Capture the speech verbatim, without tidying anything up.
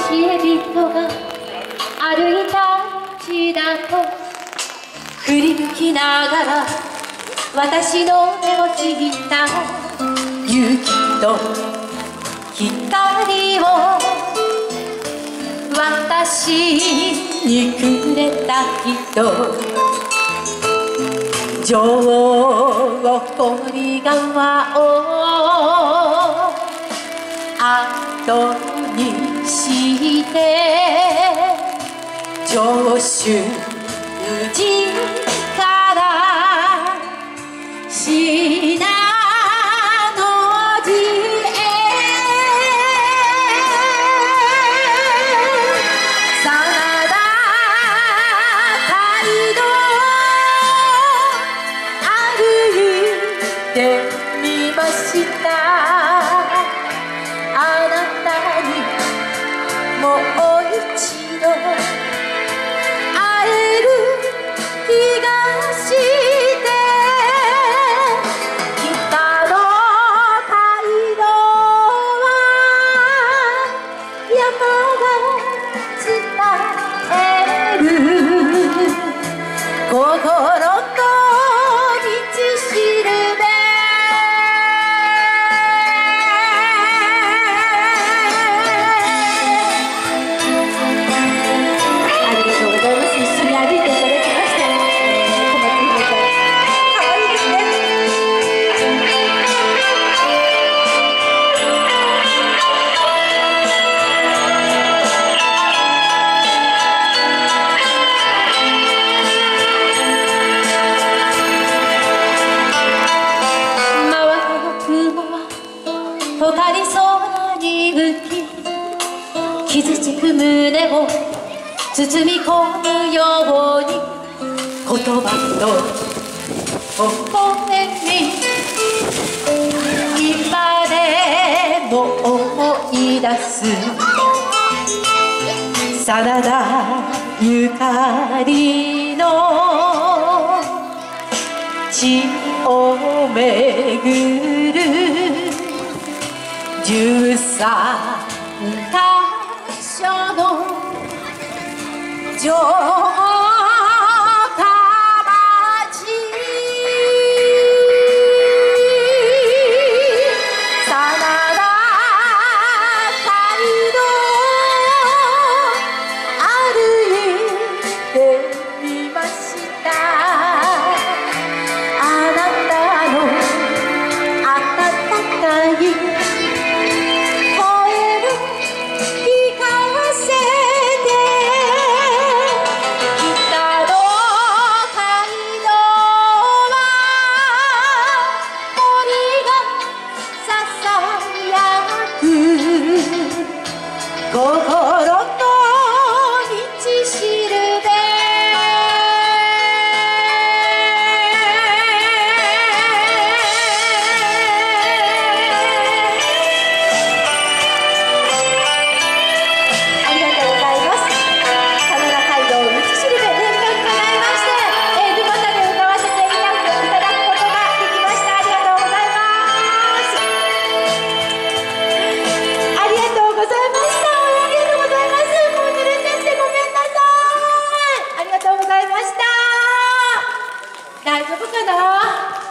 え人が歩いた道だと振り向きながら私の目をちぎった勇気と光を私にくれた人、情り川を後にして上州路から信濃路へ真田街道歩いてみました。あなたにもう一度会える気がして北の街道は山が伝える心と道しるべ。他に空に浮き傷つく胸を包み込むように言葉と微笑み今でも思い出す真田ゆかりの地を巡る十三箇所の城下町、真田街道歩いてみました。あなたの温かい心と道しるべ。ありがとうございます。真田街道道しるべ念願叶いまして、えー、ルマタで歌わせていただくことができました。ありがとうございます。ありがとうございました。大丈夫かな。